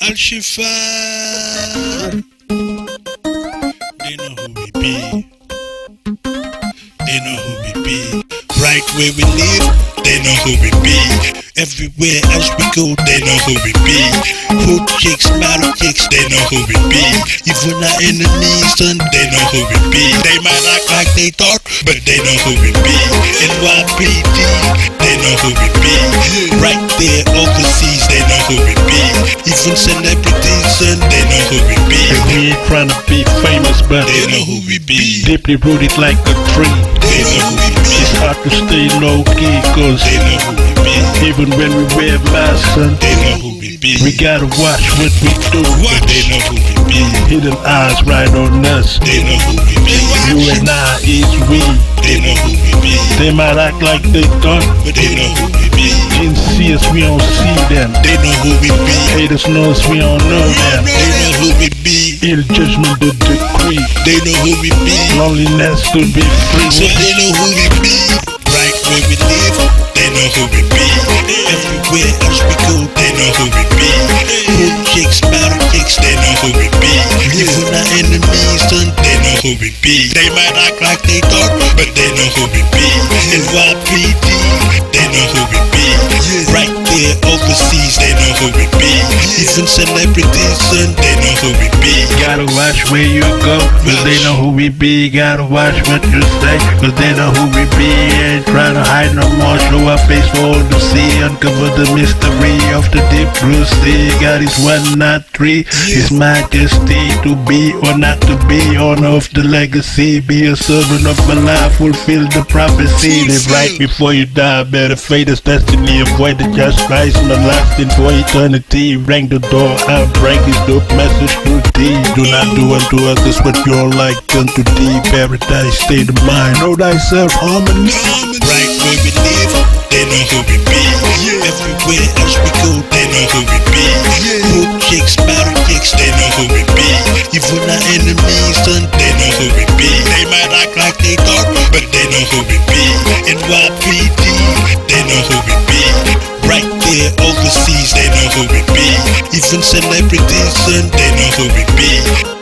Shiffai. They know who we be. They know who we be. Right where we live, they know who we be. Everywhere else we go, they know who we be. Hood chicks, model chicks, they know who we be. Even our enemies, son, they know who we be. They might act like they thought, but they know who we be. NYPD, they know who we be. Right there overseas, they know who we be. Even celebrities, son, they know who we be. And we ain't trying to be famous, but they know who we be. Deeply rooted like a tree. They know who we be. It's hard to stay low key, cause they know who we be. Even when we wear masks, son, they know who we be. We gotta watch what we do. But they know who we be. Hidden eyes right on us. They know who we be. You and I is we. They know who we be. They might act like they thought, but they know who we be. Didn't see us, we don't see them. They know who we be. Haters know us, we don't know them. They know who we be. Ill judgment the decree. They know who we be. Loneliness to be free. So they know who we be. Right where we live, they know who we be. Everywhere else we go, they know who we be. Hood chicks, model chicks, they know who we be. Even our enemies, son, they know who we be. They might act like they thought, but they know who we be. NYPD, they know who we be. Right there overseas, they know who we be. Even celebrities, son, they know who we be. Gotta watch where you go, cause they know who we be. Gotta watch what you say, cause they know who we be. Ain't trying to hide no more, show our face for all to see. Uncover the mystery of the deep blue sea. God is one, not three. His majesty, to be or not to be. Honor of the legacy, be a servant of my life, fulfill the prophecy. Live right before you die, better fate is destiny. Avoid the just rise, my lasting for eternity. Ring the door, I bring this dope message to thee. Do not do unto others what you don't like unto thee. Paradise, state of mind, know thyself, harmony. Right where we live, they know who we be. Everywhere else we go, they know who we be. Hood chicks, model chicks, they know who we be. Even our enemies, son, they know who we be. They might act like they thought, but they know who we be. NYPD, they know who we be. Right there overseas, they know who we be. Even celebrities, son, they know who we be.